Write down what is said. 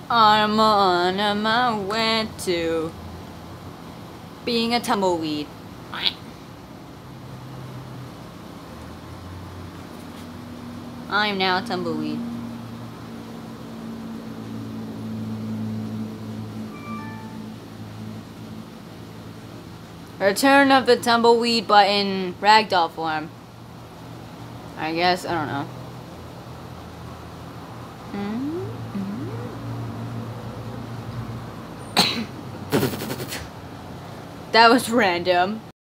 I'm on my way to being a tumbleweed. I'm now a tumbleweed. Return of the tumbleweed, but in ragdoll form. I guess, I don't know. That was random.